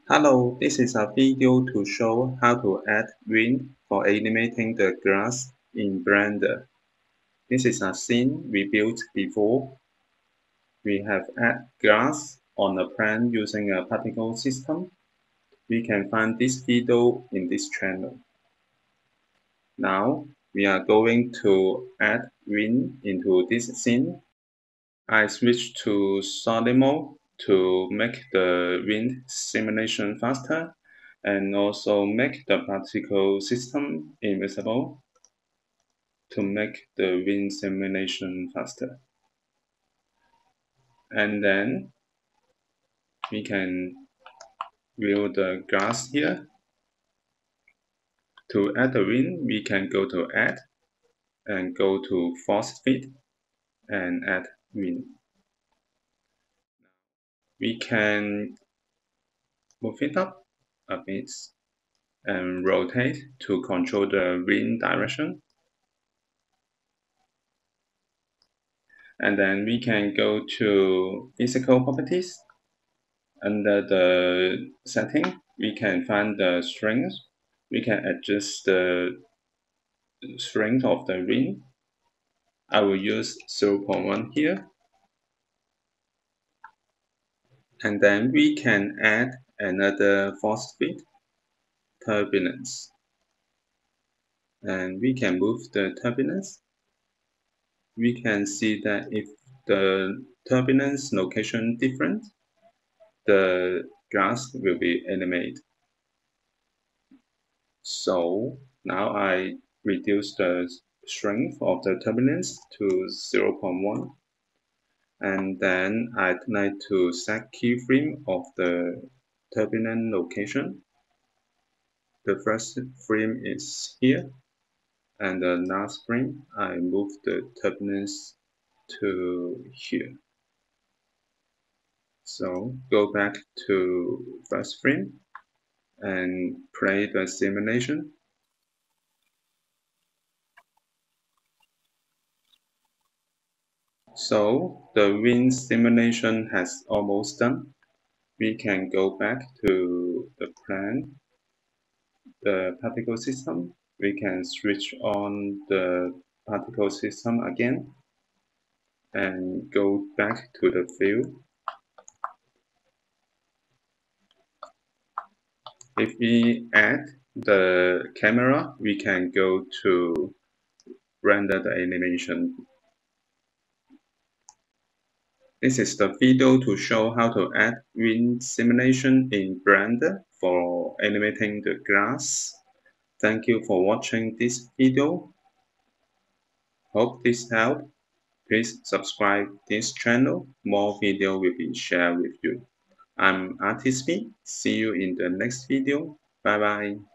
Hello, this is a video to show how to add wind for animating the grass in Blender. This is a scene we built before. We have added grass on a plant using a particle system. We can find this video in this channel. Now, we are going to add wind into this scene. I switch to solid mode to make the wind simulation faster and also make the particle system invisible to make the wind simulation faster. And then we can view the grass here. To add the wind, we can go to add and go to force fit and add wind. We can move it up a bit and rotate to control the wind direction. And then we can go to physical properties. Under the setting, we can find the strength. We can adjust the strength of the wind. I will use 0.1 here. And then we can add another force field, turbulence. And we can move the turbulence. We can see that if the turbulence location different, the grass will be animated. So now I reduce the strength of the turbulence to 0.1, and then I'd like to set keyframe of the turbulence location. The first frame is here, and the last frame I move the turbulence to here. So go back to first frame and play the simulation. So the wind simulation has almost done. We can go back to the plan, the particle system. We can switch on the particle system again and go back to the view. If we add the camera, we can go to render the animation. This is the video to show how to add wind simulation in Blender for animating the grass. Thank you for watching this video. Hope this helped. Please subscribe this channel. More video will be shared with you. I'm Artist B. See you in the next video. Bye bye.